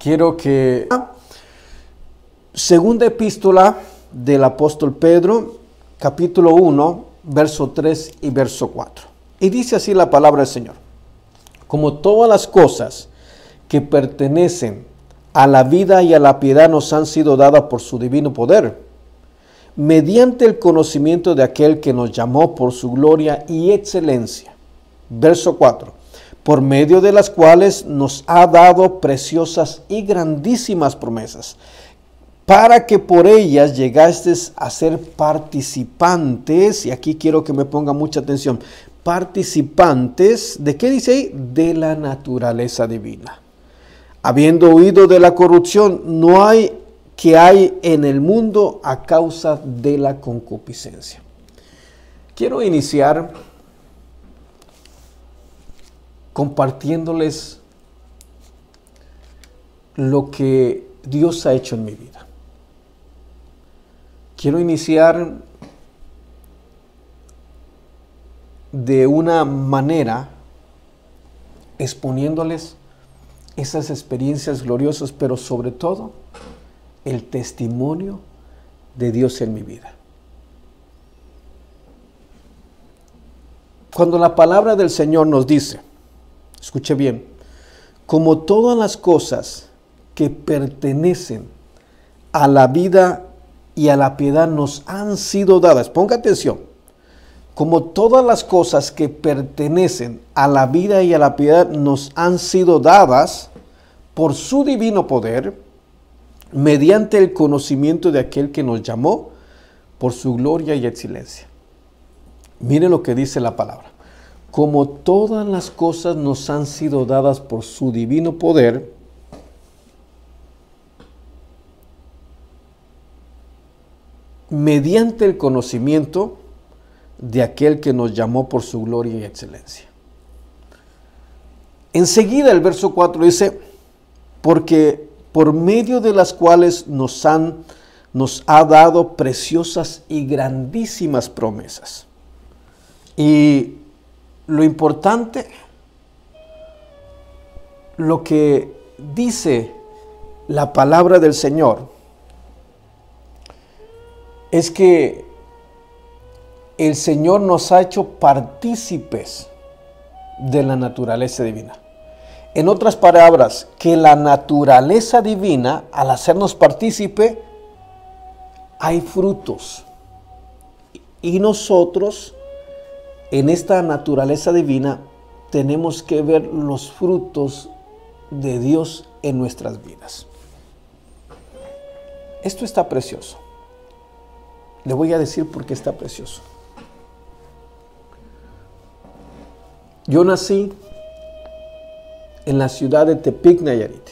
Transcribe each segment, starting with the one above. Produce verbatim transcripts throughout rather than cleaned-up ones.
quiero que... Segunda epístola del apóstol Pedro, capítulo uno, verso tres y verso cuatro. Y dice así la palabra del Señor: como todas las cosas que pertenecen a la vida y a la piedad nos han sido dadas por su divino poder, mediante el conocimiento de aquel que nos llamó por su gloria y excelencia. Verso cuatro. Por medio de las cuales nos ha dado preciosas y grandísimas promesas, para que por ellas llegasteis a ser participantes, y aquí quiero que me ponga mucha atención, participantes, ¿de qué dice ahí? De la naturaleza divina. Habiendo huido de la corrupción no hay que hay en el mundo a causa de la concupiscencia. Quiero iniciar compartiéndoles lo que Dios ha hecho en mi vida. Quiero iniciar de una manera exponiéndoles esas experiencias gloriosas, pero sobre todo el testimonio de Dios en mi vida. Cuando la palabra del Señor nos dice, escuche bien, como todas las cosas que pertenecen a la vida y a la piedad nos han sido dadas, ponga atención, como todas las cosas que pertenecen a la vida y a la piedad nos han sido dadas por su divino poder, mediante el conocimiento de aquel que nos llamó por su gloria y excelencia. Mire lo que dice la palabra. Como todas las cosas nos han sido dadas por su divino poder, mediante el conocimiento de aquel que nos llamó por su gloria y excelencia. Enseguida el verso cuatro dice, porque por medio de las cuales nos han, nos ha dado preciosas y grandísimas promesas. Y lo importante, lo que dice la palabra del Señor, es que el Señor nos ha hecho partícipes de la naturaleza divina. En otras palabras, que la naturaleza divina, al hacernos partícipe, hay frutos. Y nosotros, en esta naturaleza divina, tenemos que ver los frutos de Dios en nuestras vidas. Esto está precioso. Le voy a decir por qué está precioso. Yo nací en la ciudad de Tepic, Nayarit,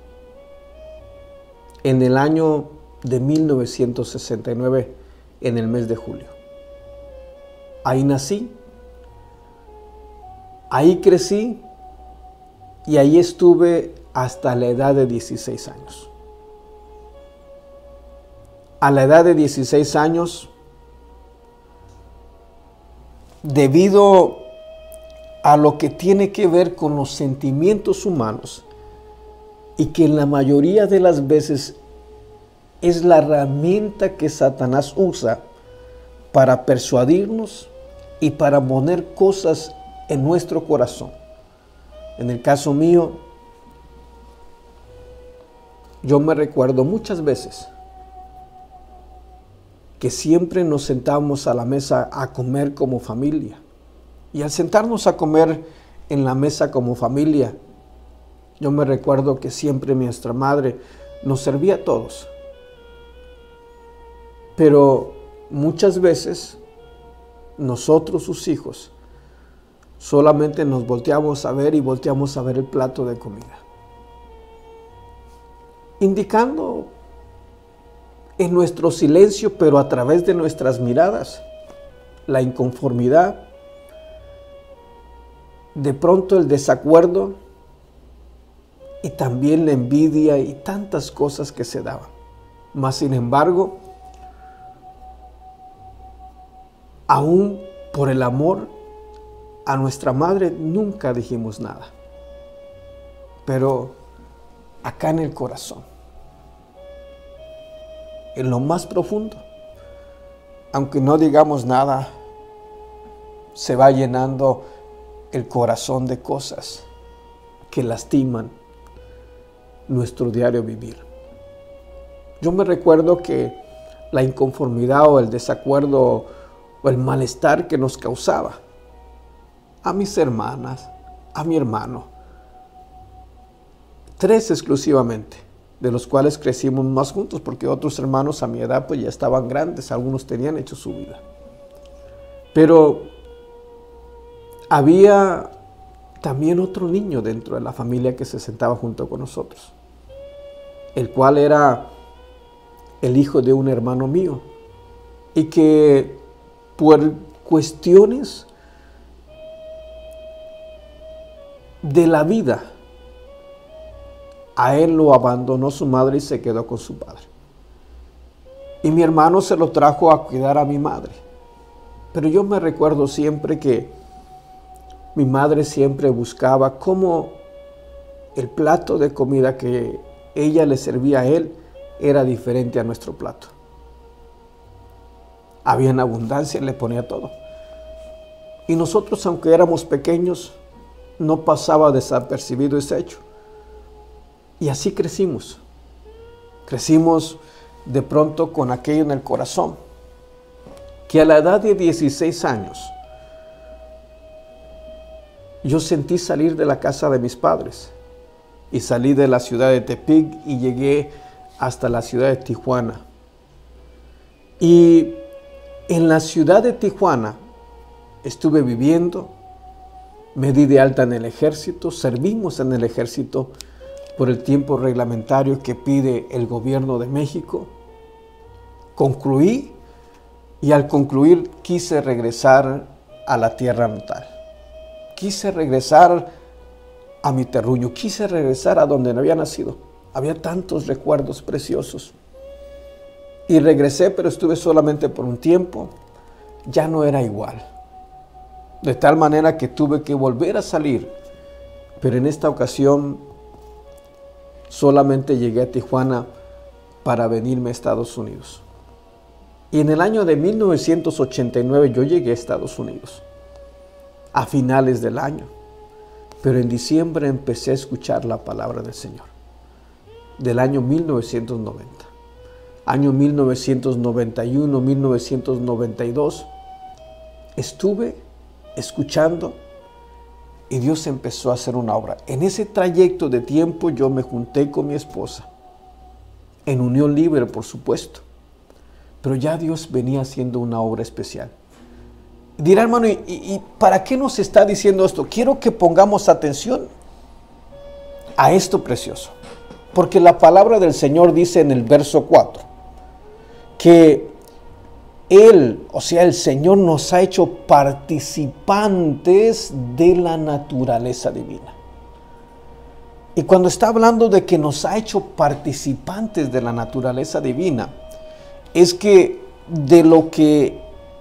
en el año de mil novecientos sesenta y nueve, en el mes de julio. Ahí nací, ahí crecí y ahí estuve hasta la edad de dieciséis años. A la edad de dieciséis años, debido a lo que tiene que ver con los sentimientos humanos, y que en la mayoría de las veces es la herramienta que Satanás usa para persuadirnos y para poner cosas en nuestro corazón. En el caso mío, yo me recuerdo muchas veces que siempre nos sentábamos a la mesa a comer como familia. Y al sentarnos a comer en la mesa como familia, yo me recuerdo que siempre nuestra madre nos servía a todos. Pero muchas veces nosotros, sus hijos, solamente nos volteamos a ver y volteamos a ver el plato de comida, indicando en nuestro silencio, pero a través de nuestras miradas, la inconformidad, de pronto el desacuerdo y también la envidia y tantas cosas que se daban. Mas sin embargo, aún por el amor a nuestra madre nunca dijimos nada. Pero acá en el corazón, en lo más profundo. Aunque no digamos nada, se va llenando el corazón de cosas que lastiman nuestro diario vivir. Yo me recuerdo que la inconformidad o el desacuerdo o el malestar que nos causaba a mis hermanas, a mi hermano, tres exclusivamente, de los cuales crecimos más juntos, porque otros hermanos a mi edad pues ya estaban grandes, algunos tenían hecho su vida. Pero había también otro niño dentro de la familia que se sentaba junto con nosotros, el cual era el hijo de un hermano mío, y que por cuestiones de la vida, a él lo abandonó su madre y se quedó con su padre. Y mi hermano se lo trajo a cuidar a mi madre. Pero yo me recuerdo siempre que mi madre siempre buscaba cómo el plato de comida que ella le servía a él era diferente a nuestro plato. Había en abundancia, le ponía todo. Y nosotros, aunque éramos pequeños, no pasaba desapercibido ese hecho. Y así crecimos. Crecimos de pronto con aquello en el corazón, que a la edad de dieciséis años, yo sentí salir de la casa de mis padres y salí de la ciudad de Tepic y llegué hasta la ciudad de Tijuana. Y en la ciudad de Tijuana estuve viviendo, me di de alta en el ejército, servimos en el ejército por el tiempo reglamentario que pide el gobierno de México. Concluí y al concluir quise regresar a la tierra natal. Quise regresar a mi terruño, quise regresar a donde no había nacido. Había tantos recuerdos preciosos. Y regresé, pero estuve solamente por un tiempo. Ya no era igual. De tal manera que tuve que volver a salir. Pero en esta ocasión solamente llegué a Tijuana para venirme a Estados Unidos. Y en el año de mil novecientos ochenta y nueve yo llegué a Estados Unidos, a finales del año. Pero en diciembre empecé a escuchar la palabra del Señor, del año mil novecientos noventa. Año mil novecientos noventa y uno, mil novecientos noventa y dos, estuve escuchando y Dios empezó a hacer una obra. En ese trayecto de tiempo yo me junté con mi esposa, en unión libre por supuesto, pero ya Dios venía haciendo una obra especial. Dirá, hermano, ¿y, y para qué nos está diciendo esto? Quiero que pongamos atención a esto precioso, porque la palabra del Señor dice en el verso cuatro, que Él, o sea, el Señor nos ha hecho participantes de la naturaleza divina. Y cuando está hablando de que nos ha hecho participantes de la naturaleza divina, es que de lo que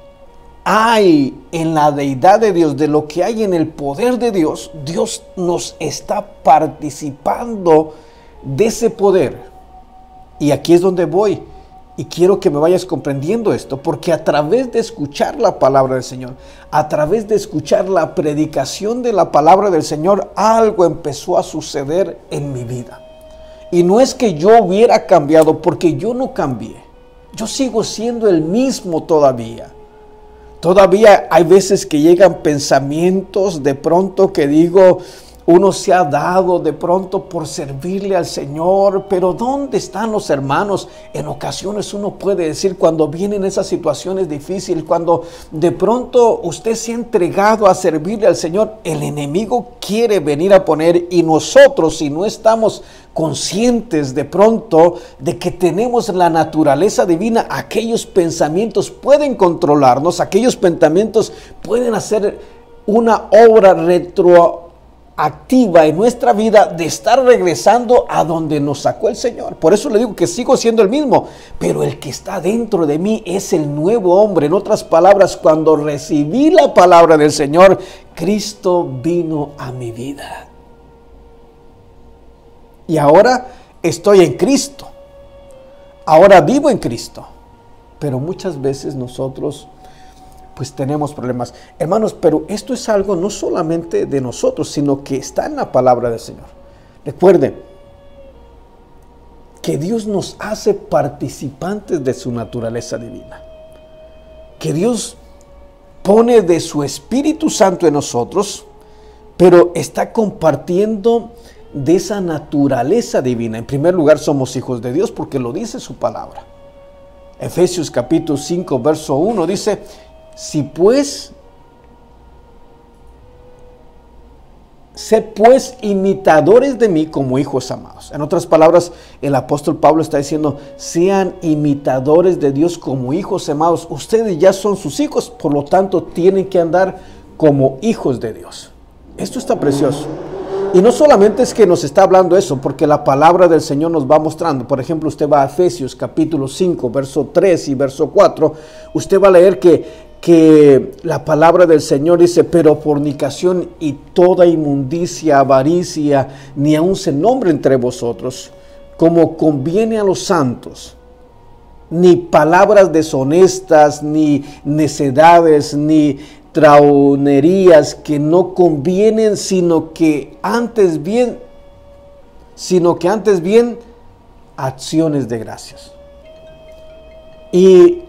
hay en la deidad de Dios, de lo que hay en el poder de Dios, Dios nos está participando de ese poder. Y aquí es donde voy. Y quiero que me vayas comprendiendo esto, porque a través de escuchar la palabra del Señor, a través de escuchar la predicación de la palabra del Señor, algo empezó a suceder en mi vida. Y no es que yo hubiera cambiado, porque yo no cambié. Yo sigo siendo el mismo todavía. Todavía hay veces que llegan pensamientos de pronto que digo, uno se ha dado de pronto por servirle al Señor, pero ¿dónde están los hermanos? En ocasiones uno puede decir cuando vienen esas situaciones difíciles, cuando de pronto usted se ha entregado a servirle al Señor, el enemigo quiere venir a poner, y nosotros, si no estamos conscientes de pronto de que tenemos la naturaleza divina, aquellos pensamientos pueden controlarnos, aquellos pensamientos pueden hacer una obra retro activa en nuestra vida de estar regresando a donde nos sacó el Señor. Por eso le digo que sigo siendo el mismo, pero el que está dentro de mí es el nuevo hombre. En otras palabras, cuando recibí la palabra del Señor, Cristo vino a mi vida. Y ahora estoy en Cristo. Ahora vivo en Cristo. Pero muchas veces nosotros pues tenemos problemas. Hermanos, pero esto es algo no solamente de nosotros, sino que está en la palabra del Señor. Recuerden que Dios nos hace participantes de su naturaleza divina. Que Dios pone de su Espíritu Santo en nosotros, pero está compartiendo de esa naturaleza divina. En primer lugar, somos hijos de Dios porque lo dice su palabra. Efesios capítulo cinco, verso uno dice: si pues, sed pues imitadores de mí como hijos amados. En otras palabras, el apóstol Pablo está diciendo: sean imitadores de Dios como hijos amados. Ustedes ya son sus hijos, por lo tanto tienen que andar como hijos de Dios. Esto está precioso. Y no solamente es que nos está hablando eso, porque la palabra del Señor nos va mostrando. Por ejemplo, usted va a Efesios capítulo cinco, verso tres y verso cuatro. Usted va a leer que, que la palabra del Señor dice: pero fornicación y toda inmundicia, avaricia, ni aun se nombre entre vosotros, como conviene a los santos. Ni palabras deshonestas, ni necedades, ni traunerías que no convienen, sino que antes bien, sino que antes bien acciones de gracias. Y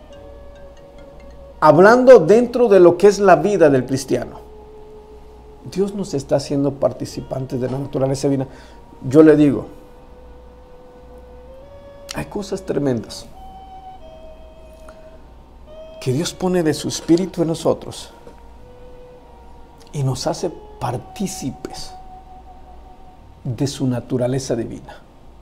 hablando dentro de lo que es la vida del cristiano, Dios nos está haciendo participantes de la naturaleza divina. Yo le digo, hay cosas tremendas que Dios pone de su Espíritu en nosotros y nos hace partícipes de su naturaleza divina.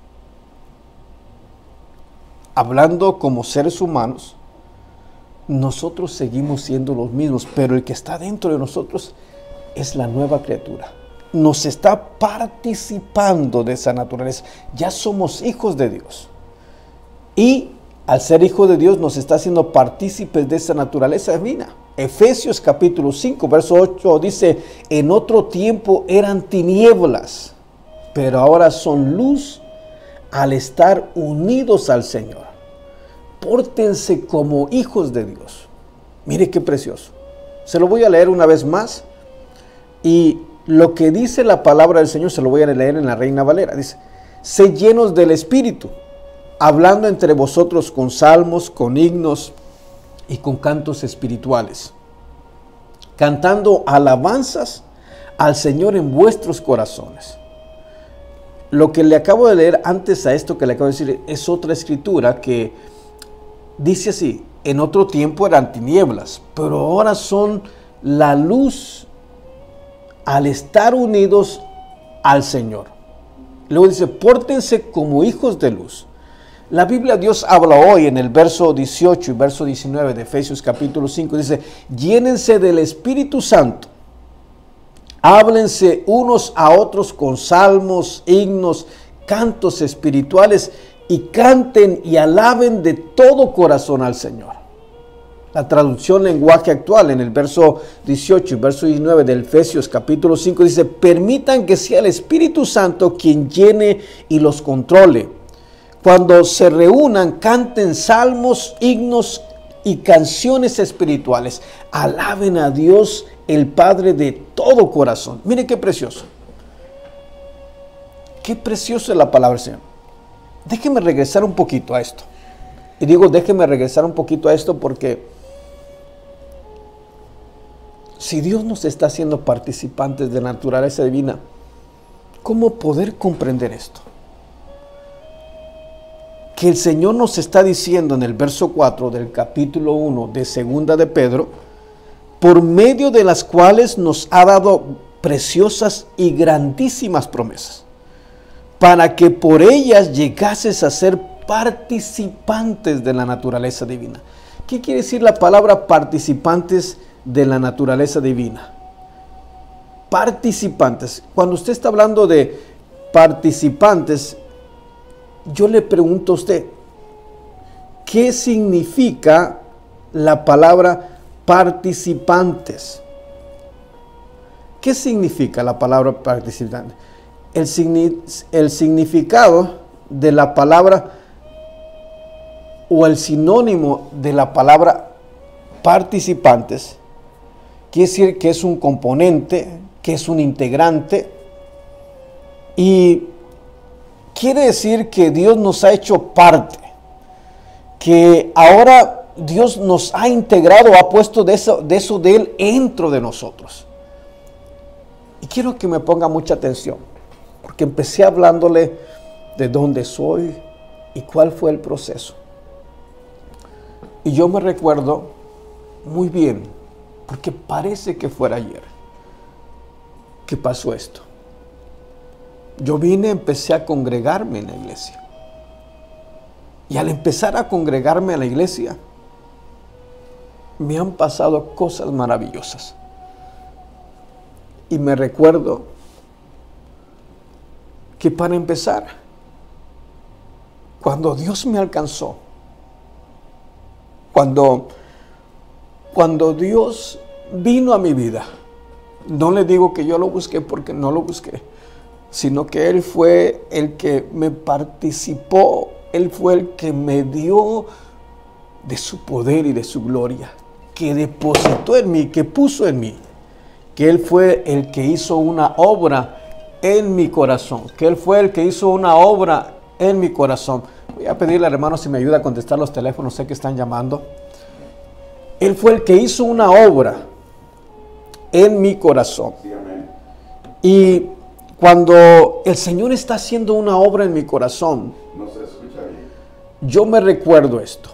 Hablando como seres humanos, nosotros seguimos siendo los mismos, pero el que está dentro de nosotros es la nueva criatura. Nos está participando de esa naturaleza. Ya somos hijos de Dios. Y al ser hijo de Dios nos está haciendo partícipes de esa naturaleza divina. Efesios capítulo cinco, verso ocho dice: en otro tiempo eran tinieblas, pero ahora son luz al estar unidos al Señor. Pórtense como hijos de Dios. Mire qué precioso. Se lo voy a leer una vez más. Y lo que dice la palabra del Señor se lo voy a leer en la Reina Valera. Dice: sed llenos del Espíritu, hablando entre vosotros con salmos, con himnos y con cantos espirituales, cantando alabanzas al Señor en vuestros corazones. Lo que le acabo de leer antes a esto que le acabo de decir es otra escritura que dice así: en otro tiempo eran tinieblas, pero ahora son la luz al estar unidos al Señor. Luego dice: pórtense como hijos de luz. La Biblia, Dios habla hoy en el verso dieciocho y verso diecinueve de Efesios capítulo cinco, dice: llénense del Espíritu Santo, háblense unos a otros con salmos, himnos, cantos espirituales, y canten y alaben de todo corazón al Señor. La traducción lenguaje actual en el verso dieciocho y verso diecinueve de Efesios capítulo cinco dice: permitan que sea el Espíritu Santo quien llene y los controle. Cuando se reúnan, canten salmos, himnos y canciones espirituales. Alaben a Dios, el Padre, de todo corazón. Mire qué precioso. Qué precioso es la palabra del Señor. Déjeme regresar un poquito a esto. Y digo, déjeme regresar un poquito a esto porque si Dios nos está haciendo participantes de la naturaleza divina, ¿cómo poder comprender esto? Que el Señor nos está diciendo en el verso cuatro del capítulo uno de Segunda de Pedro, por medio de las cuales nos ha dado preciosas y grandísimas promesas, para que por ellas llegases a ser participantes de la naturaleza divina. ¿Qué quiere decir la palabra participantes de la naturaleza divina? Participantes. Cuando usted está hablando de participantes, yo le pregunto a usted, ¿qué significa la palabra participantes? ¿Qué significa la palabra participantes? el, signi el significado de la palabra o el sinónimo de la palabra participantes quiere decir que es un componente, que es un integrante, y quiere decir que Dios nos ha hecho parte, que ahora Dios nos ha integrado, ha puesto de eso, de eso de Él dentro de nosotros. Y quiero que me ponga mucha atención, porque empecé hablándole de dónde soy y cuál fue el proceso. Y yo me recuerdo muy bien, porque parece que fuera ayer que pasó esto. Yo vine, empecé a congregarme en la iglesia. Y al empezar a congregarme en la iglesia, me han pasado cosas maravillosas. Y me recuerdo que para empezar, cuando Dios me alcanzó, cuando, cuando Dios vino a mi vida, no le digo que yo lo busqué porque no lo busqué, sino que Él fue el que me participó, Él fue el que me dio de su poder y de su gloria, que depositó en mí, que puso en mí, que Él fue el que hizo una obra en mi corazón, que Él fue el que hizo una obra en mi corazón. Voy a pedirle al hermano si me ayuda a contestar los teléfonos, sé que están llamando. Él fue el que hizo una obra en mi corazón. Sí, amén. Y cuando el Señor está haciendo una obra en mi corazón, No se escucha bien. yo me recuerdo esto.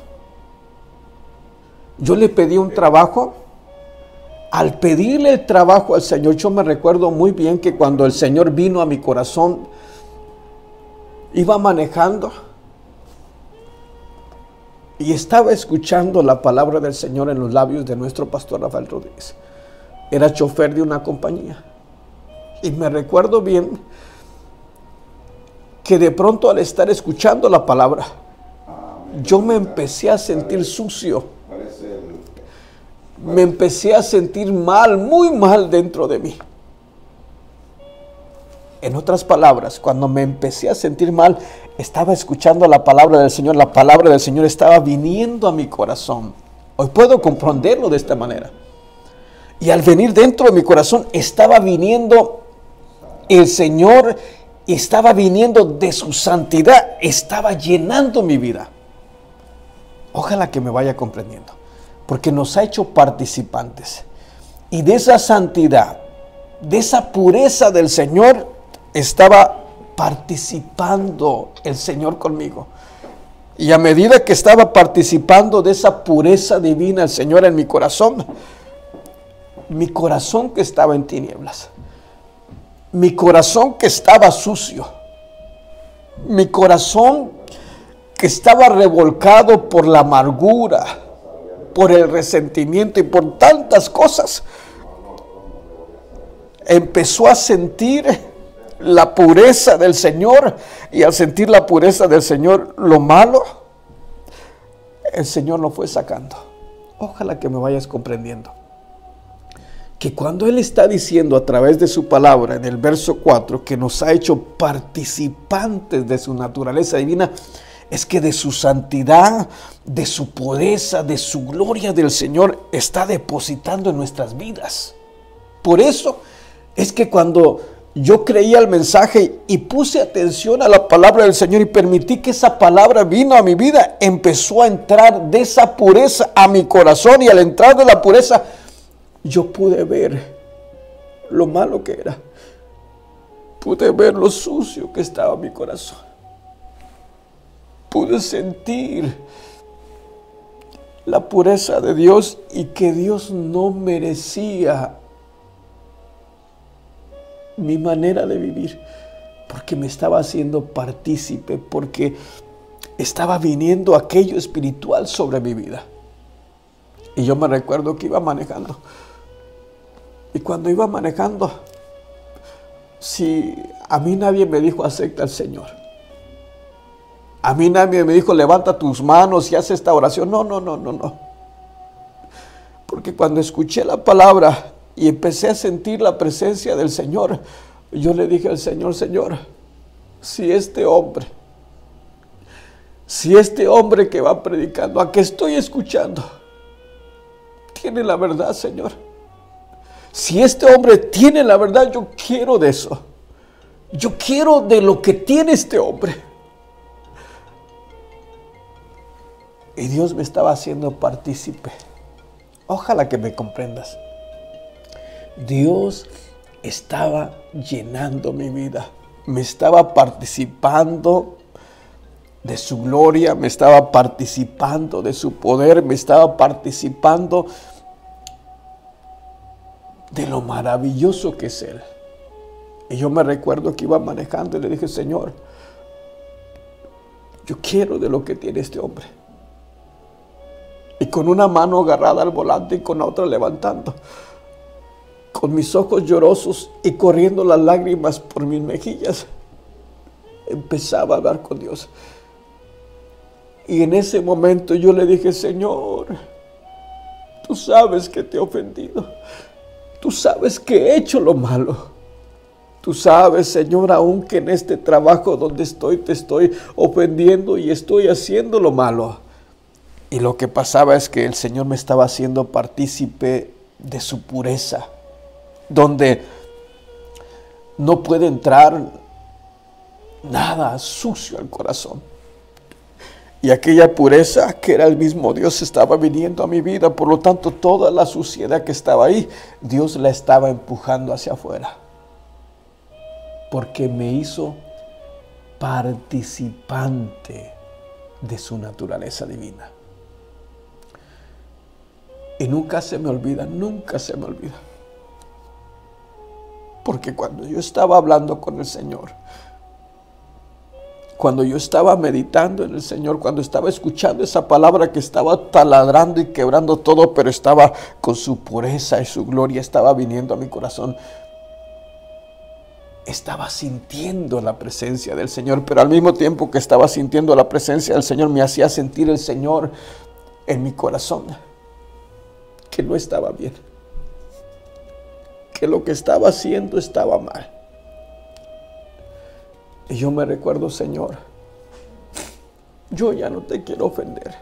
Yo le pedí un trabajo. Al pedirle el trabajo al Señor, yo me recuerdo muy bien que cuando el Señor vino a mi corazón, iba manejando y estaba escuchando la palabra del Señor en los labios de nuestro pastor Rafael Rodríguez. Era chofer de una compañía. Y me recuerdo bien que de pronto al estar escuchando la palabra, yo me empecé a sentir sucio. Parece el... Me empecé a sentir mal, muy mal dentro de mí. En otras palabras, cuando me empecé a sentir mal, estaba escuchando la palabra del Señor. La palabra del Señor estaba viniendo a mi corazón. Hoy puedo comprenderlo de esta manera. Y al venir dentro de mi corazón, estaba viniendo el Señor, estaba viniendo de su santidad, estaba llenando mi vida. Ojalá que me vaya comprendiendo, porque nos ha hecho participantes. Y de esa santidad, de esa pureza del Señor, estaba participando el Señor conmigo. Y a medida que estaba participando de esa pureza divina el Señor en mi corazón, mi corazón que estaba en tinieblas, mi corazón que estaba sucio, mi corazón que estaba revolcado por la amargura, por el resentimiento y por tantas cosas, empezó a sentir la pureza del Señor. Y al sentir la pureza del Señor, lo malo, el Señor lo fue sacando. Ojalá que me vayas comprendiendo que cuando Él está diciendo a través de su palabra en el verso cuatro que nos ha hecho participantes de su naturaleza divina, es que de su santidad, de su pureza, de su gloria del Señor está depositando en nuestras vidas. Por eso es que cuando yo creía el mensaje y puse atención a la palabra del Señor y permití que esa palabra vino a mi vida, empezó a entrar de esa pureza a mi corazón, y al entrar de la pureza yo pude ver lo malo que era, pude ver lo sucio que estaba mi corazón, pude sentir la pureza de Dios y que Dios no merecía mi manera de vivir, porque me estaba haciendo partícipe, porque estaba viniendo aquello espiritual sobre mi vida. Y yo me recuerdo que iba manejando, y cuando iba manejando, si a mí nadie me dijo acepta al Señor, a mí nadie me dijo levanta tus manos y haz esta oración, no, no, no, no, no, porque cuando escuché la palabra y empecé a sentir la presencia del Señor, Yo le dije al Señor, Señor, si este hombre, si este hombre que va predicando, a que estoy escuchando, tiene la verdad, Señor. Si este hombre tiene la verdad, yo quiero de eso. Yo quiero de lo que tiene este hombre. Y Dios me estaba haciendo partícipe. Ojalá que me comprendas. Dios estaba llenando mi vida. Me estaba participando de su gloria, me estaba participando de su poder, me estaba participando de lo maravilloso que es Él. Y yo me recuerdo que iba manejando y le dije, Señor, yo quiero de lo que tiene este hombre. Y con una mano agarrada al volante y con la otra levantando, con mis ojos llorosos y corriendo las lágrimas por mis mejillas, empezaba a hablar con Dios. Y en ese momento yo le dije, Señor, tú sabes que te he ofendido. Tú sabes que he hecho lo malo. Tú sabes, Señor, aún que en este trabajo donde estoy te estoy ofendiendo y estoy haciendo lo malo. Y lo que pasaba es que el Señor me estaba haciendo partícipe de su pureza, donde no puede entrar nada sucio al corazón. Y aquella pureza que era el mismo Dios estaba viniendo a mi vida. Por lo tanto, toda la suciedad que estaba ahí, Dios la estaba empujando hacia afuera. Porque me hizo participante de su naturaleza divina. Y nunca se me olvida, nunca se me olvida. Porque cuando yo estaba hablando con el Señor, cuando yo estaba meditando en el Señor, cuando estaba escuchando esa palabra que estaba taladrando y quebrando todo, pero estaba con su pureza y su gloria, estaba viniendo a mi corazón. Estaba sintiendo la presencia del Señor, pero al mismo tiempo que estaba sintiendo la presencia del Señor, me hacía sentir el Señor en mi corazón, que no estaba bien, que lo que estaba haciendo estaba mal. Y yo me recuerdo, Señor, yo ya no te quiero ofender.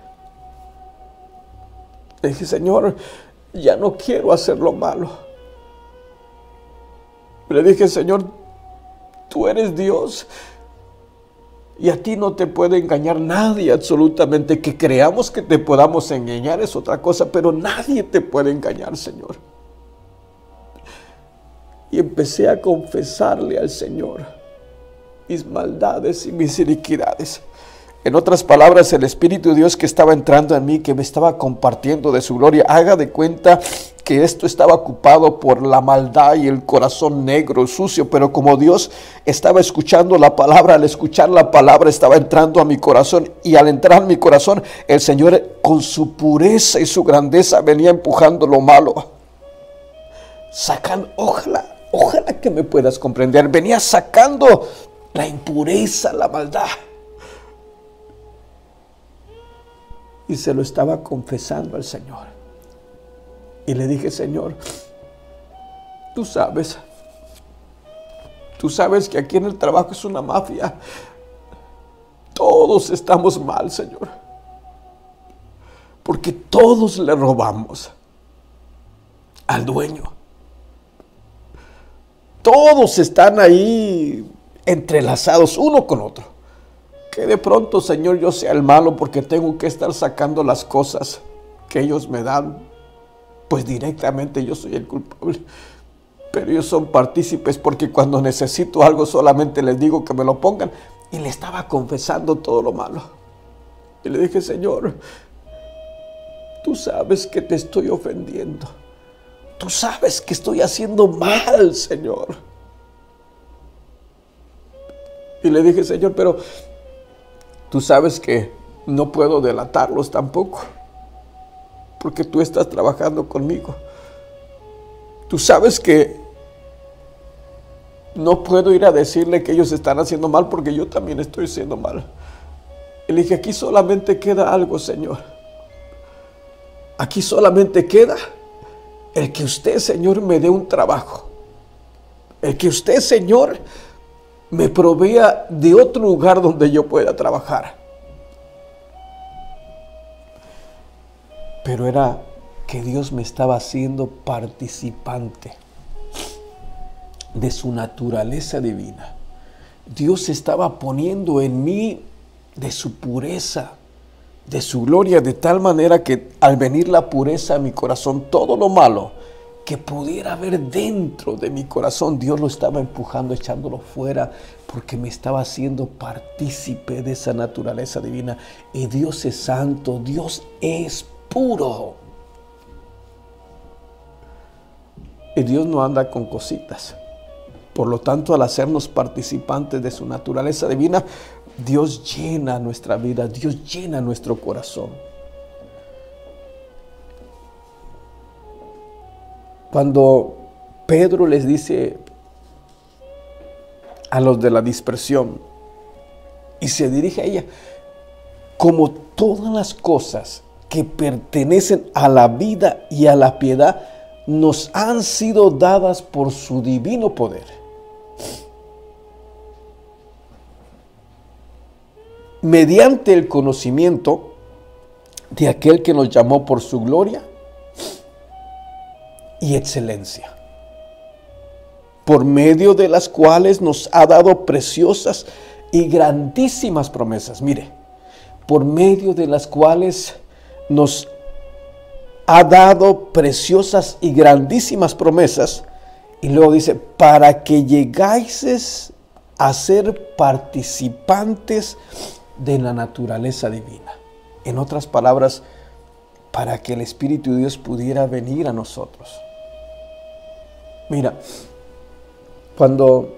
Le dije, Señor, ya no quiero hacer lo malo. Le dije, Señor, tú eres Dios y a ti no te puede engañar nadie absolutamente. Que creamos que te podamos engañar es otra cosa, pero nadie te puede engañar, Señor. Y empecé a confesarle al Señor mis maldades y mis iniquidades. En otras palabras, el Espíritu de Dios que estaba entrando en mí, que me estaba compartiendo de su gloria, haga de cuenta que esto estaba ocupado por la maldad y el corazón negro, sucio, pero como Dios estaba escuchando la palabra, al escuchar la palabra estaba entrando a mi corazón, y al entrar en mi corazón, el Señor con su pureza y su grandeza venía empujando lo malo, sacando, ojalá, ojalá que me puedas comprender, venía sacando la impureza, la maldad. Y se lo estaba confesando al Señor. Y le dije, Señor, tú sabes, tú sabes que aquí en el trabajo es una mafia. Todos estamos mal, Señor. Porque todos le robamos al dueño. Todos están ahí entrelazados uno con otro. Que de pronto, Señor, yo sea el malo porque tengo que estar sacando las cosas que ellos me dan. Pues directamente yo soy el culpable. Pero ellos son partícipes porque cuando necesito algo solamente les digo que me lo pongan. Y le estaba confesando todo lo malo. Y le dije, Señor, tú sabes que te estoy ofendiendo. Tú sabes que estoy haciendo mal, Señor. Y le dije, Señor, pero tú sabes que no puedo delatarlos tampoco, porque tú estás trabajando conmigo. Tú sabes que no puedo ir a decirle que ellos están haciendo mal, porque yo también estoy haciendo mal. Y le dije, aquí solamente queda algo, Señor. Aquí solamente queda el que usted, Señor, me dé un trabajo. El que usted, Señor, me provea de otro lugar donde yo pueda trabajar. Pero era que Dios me estaba haciendo participante de su naturaleza divina. Dios estaba poniendo en mí de su pureza, de su gloria, de tal manera que al venir la pureza a mi corazón, todo lo malo que pudiera haber dentro de mi corazón, Dios lo estaba empujando, echándolo fuera, porque me estaba haciendo partícipe de esa naturaleza divina. Y Dios es santo, Dios es puro. Y Dios no anda con cositas. Por lo tanto, al hacernos participantes de su naturaleza divina, Dios llena nuestra vida, Dios llena nuestro corazón. Cuando Pedro les dice a los de la dispersión y se dirige a ella, como todas las cosas que pertenecen a la vida y a la piedad nos han sido dadas por su divino poder. Mediante el conocimiento de aquel que nos llamó por su gloria y excelencia, por medio de las cuales nos ha dado preciosas y grandísimas promesas. Mire, por medio de las cuales nos ha dado preciosas y grandísimas promesas, y luego dice, para que llegáis a ser participantes de la naturaleza divina. En otras palabras, para que el Espíritu de Dios pudiera venir a nosotros. Mira, cuando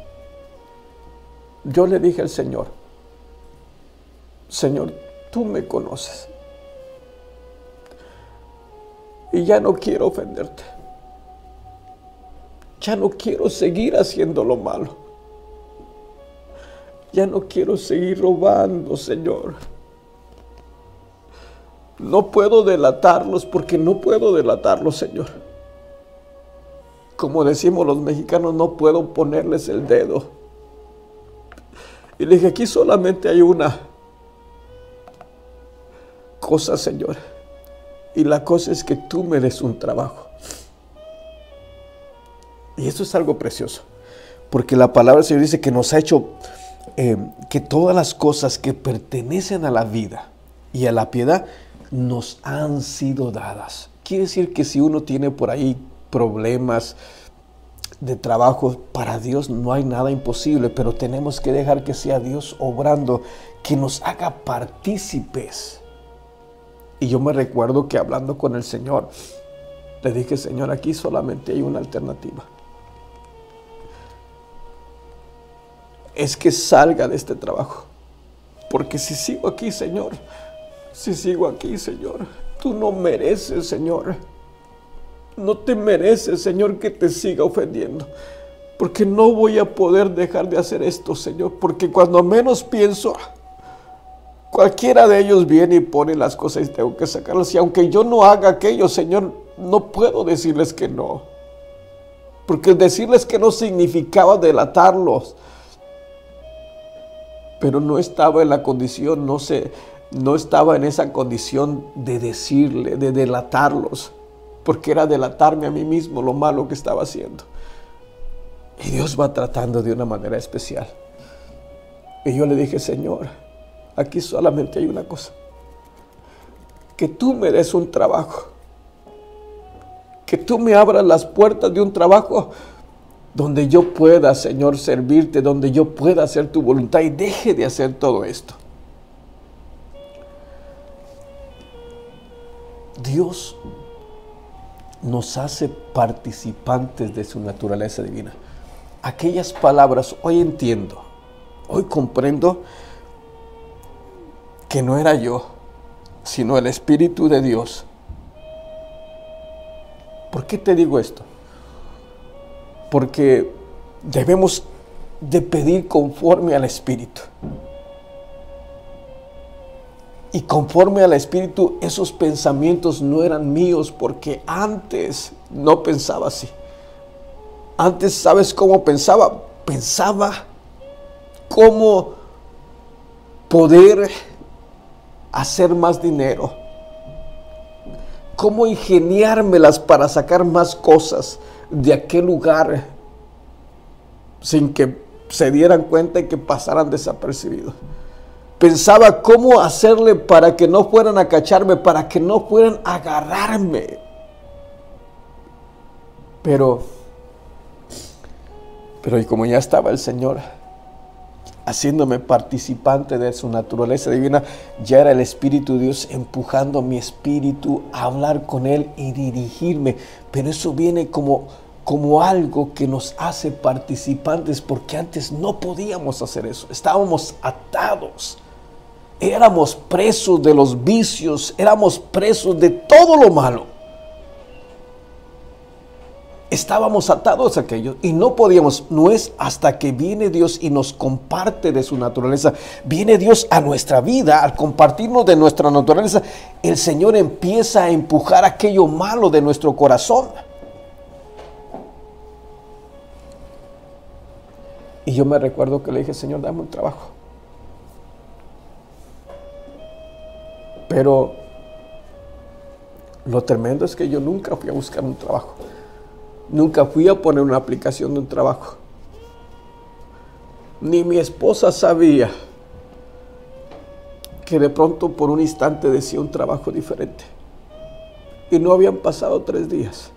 yo le dije al Señor, Señor, tú me conoces y ya no quiero ofenderte, ya no quiero seguir haciendo lo malo, ya no quiero seguir robando, Señor. No puedo delatarlos porque no puedo delatarlos, Señor. Como decimos los mexicanos, no puedo ponerles el dedo. Y le dije, aquí solamente hay una cosa, Señor. Y la cosa es que tú me des un trabajo. Y eso es algo precioso. Porque la palabra del Señor dice que nos ha hecho eh, que todas las cosas que pertenecen a la vida y a la piedad nos han sido dadas. Quiere decir que si uno tiene por ahí problemas de trabajo, para Dios no hay nada imposible, pero tenemos que dejar que sea Dios obrando, que nos haga partícipes. Y yo me recuerdo que hablando con el Señor, le dije, Señor, aquí solamente hay una alternativa. Es que salga de este trabajo. Porque si sigo aquí, Señor, si sigo aquí, Señor, tú no mereces, Señor. No te mereces, Señor, que te siga ofendiendo. Porque no voy a poder dejar de hacer esto, Señor. Porque cuando menos pienso, cualquiera de ellos viene y pone las cosas y tengo que sacarlas. Y aunque yo no haga aquello, Señor, no puedo decirles que no. Porque decirles que no significaba delatarlos. Pero no estaba en la condición, no sé, no estaba en esa condición de decirle, de delatarlos. Porque era delatarme a mí mismo lo malo que estaba haciendo. Y Dios va tratando de una manera especial. Y yo le dije, Señor, aquí solamente hay una cosa. Que tú me des un trabajo. Que tú me abras las puertas de un trabajo donde yo pueda, Señor, servirte, donde yo pueda hacer tu voluntad y deje de hacer todo esto. Dios nos hace participantes de su naturaleza divina. Aquellas palabras, hoy entiendo, hoy comprendo que no era yo, sino el Espíritu de Dios. ¿Por qué te digo esto? Porque debemos de pedir conforme al Espíritu. Y conforme al Espíritu, esos pensamientos no eran míos porque antes no pensaba así. Antes, ¿sabes cómo pensaba? Pensaba cómo poder hacer más dinero, cómo ingeniármelas para sacar más cosas de aquel lugar sin que se dieran cuenta y que pasaran desapercibidos. Pensaba cómo hacerle para que no fueran a cacharme, para que no fueran a agarrarme. Pero, pero y como ya estaba el Señor haciéndome participante de su naturaleza divina, ya era el Espíritu de Dios empujando mi espíritu a hablar con Él y dirigirme. Pero eso viene como, como algo que nos hace participantes, porque antes no podíamos hacer eso. Estábamos atados, éramos presos de los vicios, éramos presos de todo lo malo. Estábamos atados a aquello y no podíamos. No es hasta que viene Dios y nos comparte de su naturaleza. Viene Dios a nuestra vida, al compartirnos de nuestra naturaleza, el Señor empieza a empujar aquello malo de nuestro corazón. Y yo me recuerdo que le dije: Señor, dame un trabajo. Pero lo tremendo es que yo nunca fui a buscar un trabajo. Nunca fui a poner una aplicación de un trabajo. Ni mi esposa sabía que de pronto por un instante decía un trabajo diferente. Y no habían pasado tres días.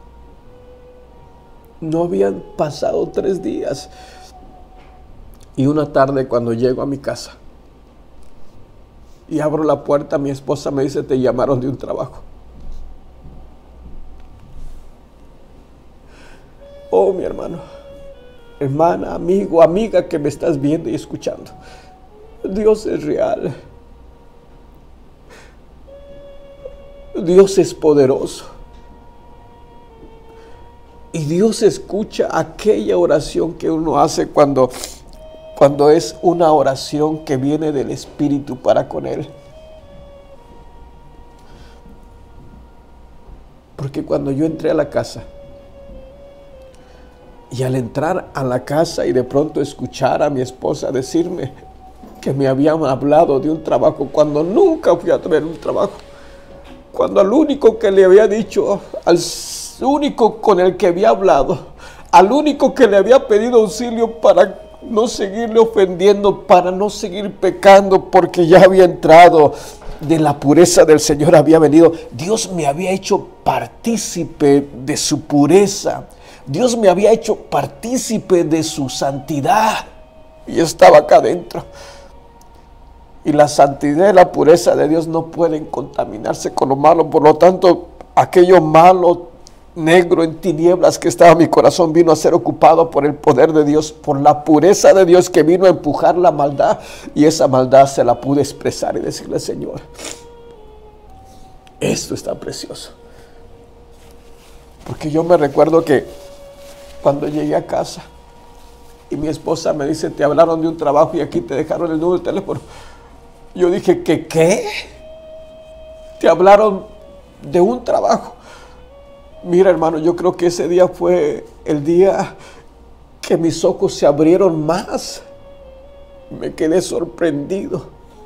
No habían pasado tres días. Y una tarde, cuando llego a mi casa y abro la puerta, mi esposa me dice: te llamaron de un trabajo. Oh, mi hermano, hermana, amigo, amiga que me estás viendo y escuchando, Dios es real. Dios es poderoso. Y Dios escucha aquella oración que uno hace cuando, cuando es una oración que viene del Espíritu para con Él. Porque cuando yo entré a la casa, y al entrar a la casa y de pronto escuchar a mi esposa decirme que me habían hablado de un trabajo, cuando nunca fui a ver un trabajo, cuando al único que le había dicho, al único con el que había hablado, al único que le había pedido auxilio para no seguirle ofendiendo, para no seguir pecando, porque ya había entrado de la pureza del Señor, había venido, Dios me había hecho partícipe de su pureza. Dios me había hecho partícipe de su santidad y estaba acá adentro. Y la santidad y la pureza de Dios no pueden contaminarse con lo malo. Por lo tanto, aquello malo, negro, en tinieblas que estaba en mi corazón, vino a ser ocupado por el poder de Dios, por la pureza de Dios, que vino a empujar la maldad. Y esa maldad se la pude expresar y decirle: Señor, esto está precioso. Porque yo me recuerdo que cuando llegué a casa y mi esposa me dice: te hablaron de un trabajo y aquí te dejaron el número de teléfono. Yo dije: ¿qué qué? Te hablaron de un trabajo. Mira, hermano, yo creo que ese día fue el día que mis ojos se abrieron más. Me quedé sorprendido.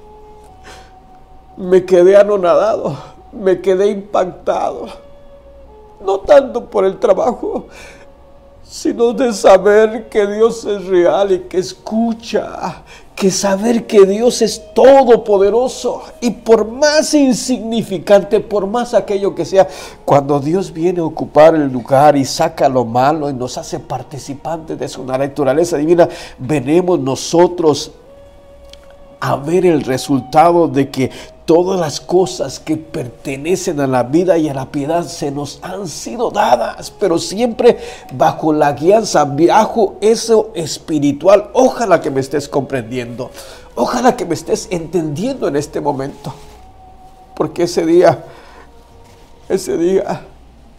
Me quedé anonadado. Me quedé impactado. No tanto por el trabajo, sino de saber que Dios es real y que escucha, que saber que Dios es todopoderoso, y por más insignificante, por más aquello que sea, cuando Dios viene a ocupar el lugar y saca lo malo y nos hace participantes de su naturaleza divina, venimos nosotros a ver el resultado de que todas las cosas que pertenecen a la vida y a la piedad se nos han sido dadas, pero siempre bajo la guianza, bajo eso espiritual. Ojalá que me estés comprendiendo, ojalá que me estés entendiendo en este momento, porque ese día, ese día,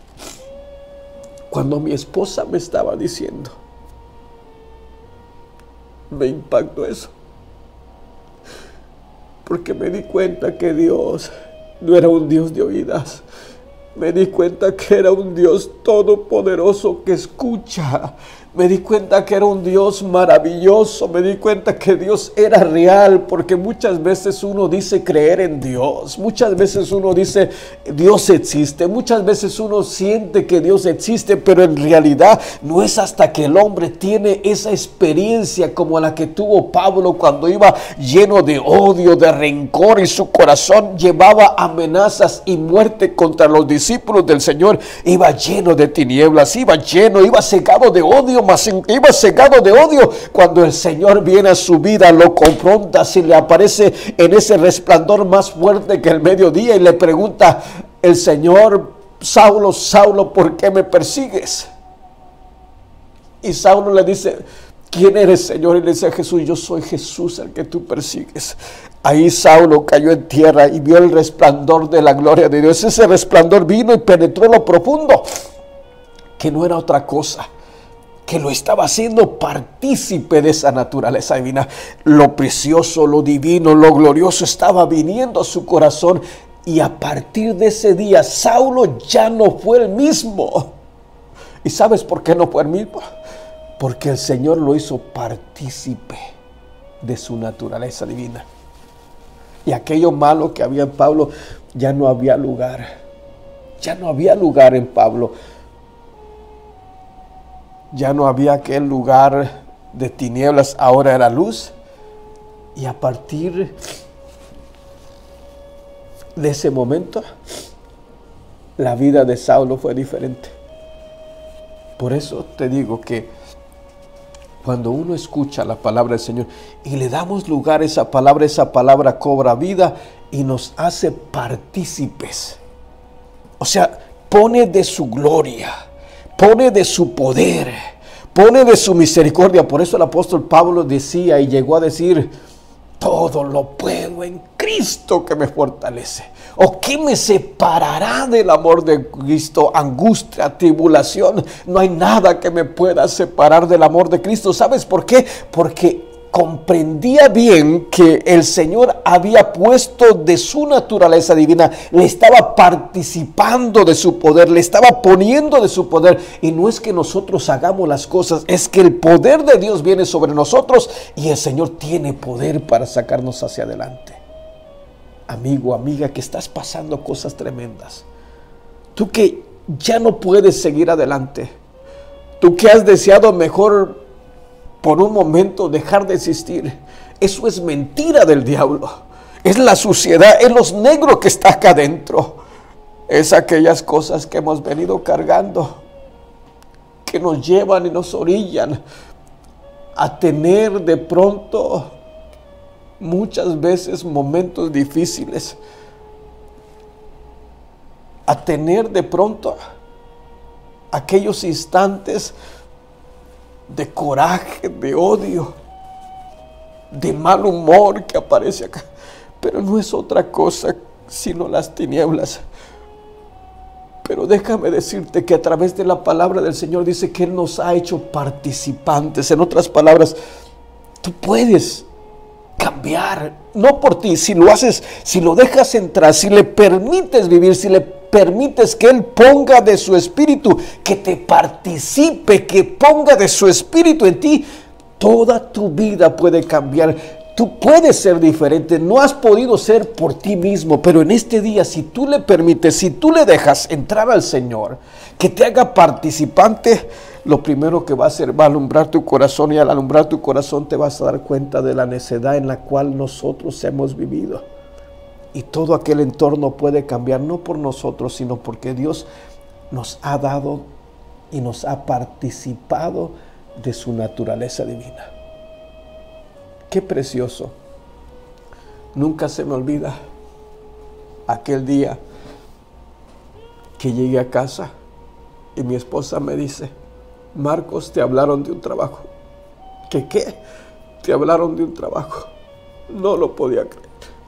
cuando mi esposa me estaba diciendo, me impactó eso. Porque me di cuenta que Dios no era un Dios de oídas. Me di cuenta que era un Dios todopoderoso que escucha. Me di cuenta que era un Dios maravilloso, me di cuenta que Dios era real, porque muchas veces uno dice creer en Dios, muchas veces uno dice Dios existe, muchas veces uno siente que Dios existe, pero en realidad no es hasta que el hombre tiene esa experiencia como la que tuvo Pablo cuando iba lleno de odio, de rencor, y su corazón llevaba amenazas y muerte contra los discípulos del Señor. Iba lleno de tinieblas, iba lleno, iba cegado de odio, mas iba cegado de odio. Cuando el Señor viene a su vida, lo confronta, si le aparece en ese resplandor más fuerte que el mediodía, y le pregunta el Señor: Saulo, Saulo, ¿por qué me persigues? Y Saulo le dice: ¿quién eres, Señor? Y le dice a Jesús: yo soy Jesús al que tú persigues. Ahí Saulo cayó en tierra y vio el resplandor de la gloria de Dios. Ese resplandor vino y penetró lo profundo, que no era otra cosa que lo estaba haciendo partícipe de esa naturaleza divina. Lo precioso, lo divino, lo glorioso estaba viniendo a su corazón, y a partir de ese día Saulo ya no fue el mismo. ¿Y sabes por qué no fue el mismo? Porque el Señor lo hizo partícipe de su naturaleza divina. Y aquello malo que había en Pablo ya no había lugar. Ya no había lugar en Pablo. Ya no había aquel lugar de tinieblas, ahora era luz. Y a partir de ese momento, la vida de Saulo fue diferente. Por eso te digo que cuando uno escucha la palabra del Señor y le damos lugar a esa palabra, esa palabra cobra vida y nos hace partícipes. O sea, pone de su gloria, pone de su poder, pone de su misericordia. Por eso el apóstol Pablo decía y llegó a decir: todo lo puedo en Cristo que me fortalece. ¿O qué me separará del amor de Cristo? Angustia, tribulación. No hay nada que me pueda separar del amor de Cristo. ¿Sabes por qué? Porque comprendía bien que el Señor había puesto de su naturaleza divina, le estaba participando de su poder, le estaba poniendo de su poder. Y no es que nosotros hagamos las cosas, es que el poder de Dios viene sobre nosotros y el Señor tiene poder para sacarnos hacia adelante. Amigo, amiga, que estás pasando cosas tremendas, tú que ya no puedes seguir adelante, tú que has deseado mejor por un momento dejar de existir, eso es mentira del diablo. Es la suciedad, es los negros que está acá adentro, es aquellas cosas que hemos venido cargando, que nos llevan y nos orillan a tener de pronto muchas veces momentos difíciles, a tener de pronto aquellos instantes de coraje, de odio, de mal humor que aparece acá. Pero no es otra cosa sino las tinieblas. Pero déjame decirte que a través de la palabra del Señor dice que Él nos ha hecho participantes. En otras palabras, tú puedes cambiar, no por ti, si lo haces, si lo dejas entrar, si le permites vivir, si le permites que Él ponga de su espíritu, que te participe, que ponga de su espíritu en ti, toda tu vida puede cambiar. Tú puedes ser diferente, no has podido ser por ti mismo, pero en este día, si tú le permites, si tú le dejas entrar al Señor, que te haga participante, lo primero que va a hacer va a alumbrar tu corazón, y al alumbrar tu corazón te vas a dar cuenta de la necedad en la cual nosotros hemos vivido. Y todo aquel entorno puede cambiar, no por nosotros, sino porque Dios nos ha dado y nos ha participado de su naturaleza divina. Qué precioso. Nunca se me olvida aquel día que llegué a casa y mi esposa me dice: Marcos, te hablaron de un trabajo. ¿Qué qué? Te hablaron de un trabajo. No lo podía creer.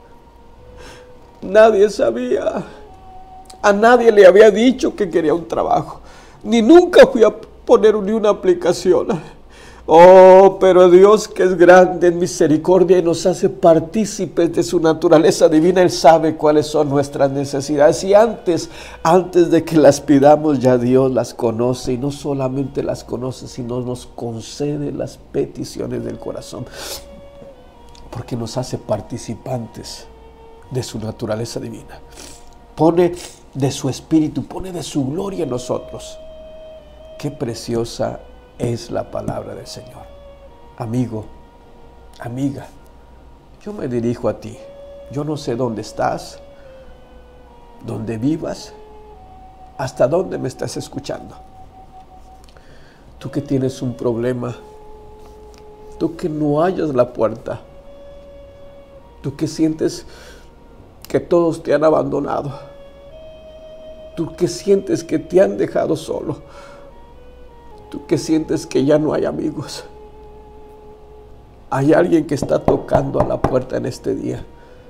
Nadie sabía. A nadie le había dicho que quería un trabajo. Ni nunca fui a poner ni una aplicación. Oh, pero Dios, que es grande en misericordia y nos hace partícipes de su naturaleza divina, Él sabe cuáles son nuestras necesidades. Y antes, antes de que las pidamos, ya Dios las conoce. Y no solamente las conoce, sino nos concede las peticiones del corazón. Porque nos hace participantes de su naturaleza divina. Pone de su espíritu, pone de su gloria en nosotros. Qué preciosa es la palabra del Señor. Amigo, amiga, yo me dirijo a ti. Yo no sé dónde estás, dónde vivas, hasta dónde me estás escuchando. Tú que tienes un problema, tú que no hallas la puerta, tú que sientes que todos te han abandonado, tú que sientes que te han dejado solo, tú que sientes que ya no hay amigos. Hay alguien que está tocando a la puerta en este día.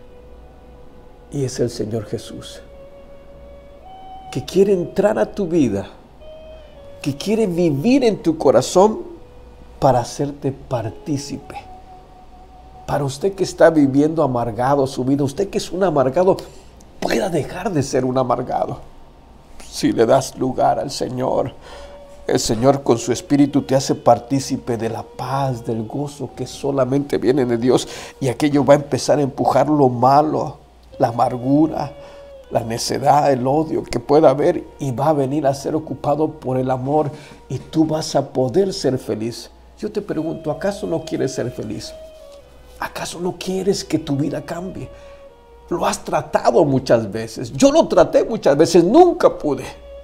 Y es el Señor Jesús. Que quiere entrar a tu vida. Que quiere vivir en tu corazón para hacerte partícipe. Para usted que está viviendo amargado su vida, usted que es un amargado, pueda dejar de ser un amargado. Si le das lugar al Señor, el Señor con su Espíritu te hace partícipe de la paz, del gozo que solamente viene de Dios. Y aquello va a empezar a empujar lo malo, la amargura, la necedad, el odio que pueda haber. Y va a venir a ser ocupado por el amor. Y tú vas a poder ser feliz. Yo te pregunto, ¿acaso no quieres ser feliz? ¿Acaso no quieres que tu vida cambie? Lo has tratado muchas veces. Yo lo traté muchas veces, nunca pude.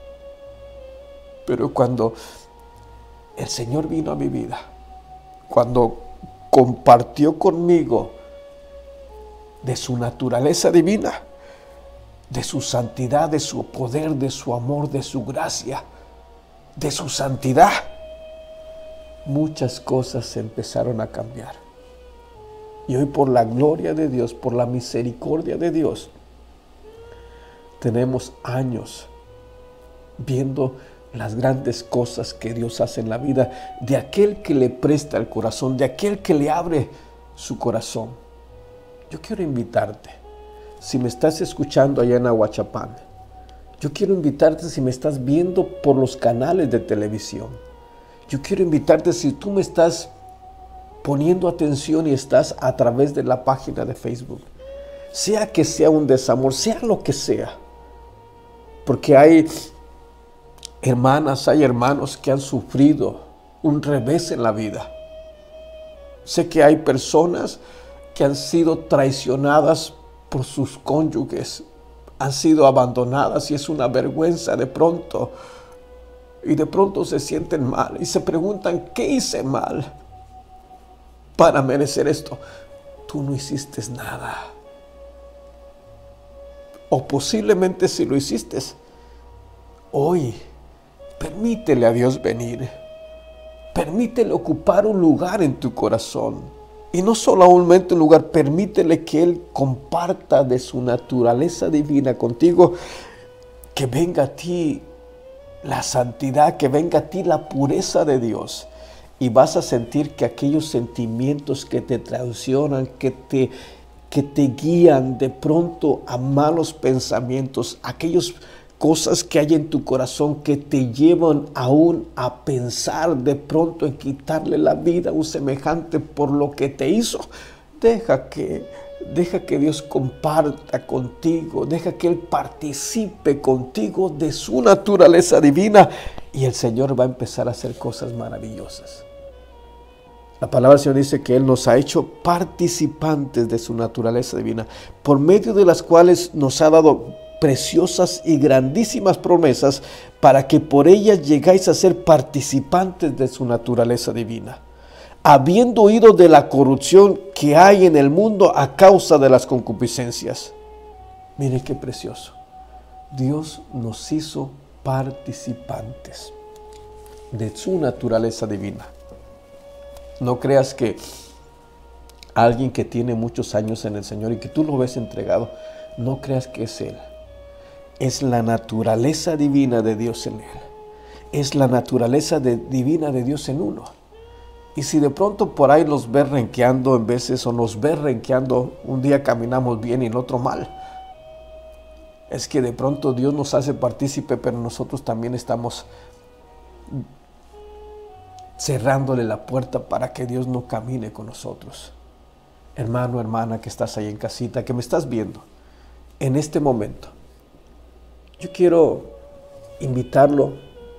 Pero cuando el Señor vino a mi vida, cuando compartió conmigo de su naturaleza divina, de su santidad, de su poder, de su amor, de su gracia, de su santidad, muchas cosas se empezaron a cambiar. Y hoy, por la gloria de Dios, por la misericordia de Dios, tenemos años viendo las grandes cosas que Dios hace en la vida de aquel que le presta el corazón, de aquel que le abre su corazón. Yo quiero invitarte, si me estás escuchando allá en Ahuachapán, yo quiero invitarte si me estás viendo por los canales de televisión. Yo quiero invitarte si tú me estás poniendo atención y estás a través de la página de Facebook. Sea que sea un desamor, sea lo que sea. Porque hay hermanas, hay hermanos que han sufrido un revés en la vida. Sé que hay personas que han sido traicionadas por sus cónyuges, han sido abandonadas y es una vergüenza de pronto. Y de pronto se sienten mal y se preguntan, ¿qué hice mal para merecer esto? Tú no hiciste nada. O posiblemente si lo hiciste, hoy permítele a Dios venir. Permítele ocupar un lugar en tu corazón. Y no solamente un lugar, permítele que Él comparta de su naturaleza divina contigo. Que venga a ti la santidad, que venga a ti la pureza de Dios. Y vas a sentir que aquellos sentimientos que te traicionan, que te, que te guían de pronto a malos pensamientos, aquellas cosas que hay en tu corazón que te llevan aún a pensar de pronto en quitarle la vida a un semejante por lo que te hizo. Deja que, deja que Dios comparta contigo, deja que Él participe contigo de su naturaleza divina y el Señor va a empezar a hacer cosas maravillosas. La palabra del Señor dice que Él nos ha hecho participantes de su naturaleza divina, por medio de las cuales nos ha dado preciosas y grandísimas promesas para que por ellas llegáis a ser participantes de su naturaleza divina, habiendo huido de la corrupción que hay en el mundo a causa de las concupiscencias. Mire qué precioso. Dios nos hizo participantes de su naturaleza divina. No creas que alguien que tiene muchos años en el Señor y que tú lo ves entregado, no creas que es Él. Es la naturaleza divina de Dios en Él. Es la naturaleza de, divina de Dios en uno. Y si de pronto por ahí los ves renqueando en veces o nos ves renqueando, un día caminamos bien y el otro mal. Es que de pronto Dios nos hace partícipe, pero nosotros también estamos cerrándole la puerta para que Dios no camine con nosotros. Hermano, hermana que estás ahí en casita, que me estás viendo, en este momento, yo quiero invitarlo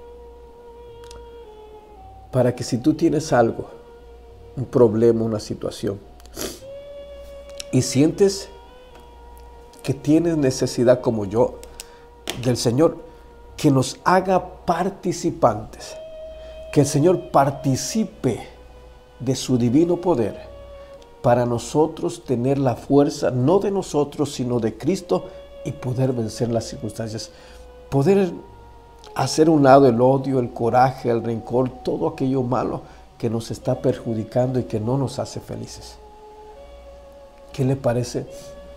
para que si tú tienes algo, un problema, una situación, y sientes que tienes necesidad como yo del Señor, que nos haga participantes, que el Señor participe de su divino poder para nosotros tener la fuerza, no de nosotros, sino de Cristo, y poder vencer las circunstancias, poder hacer a un lado el odio, el coraje, el rencor, todo aquello malo que nos está perjudicando y que no nos hace felices. ¿Qué le parece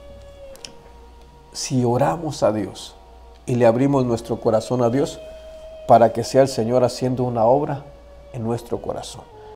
si oramos a Dios y le abrimos nuestro corazón a Dios para que sea el Señor haciendo una obra en nuestro corazón?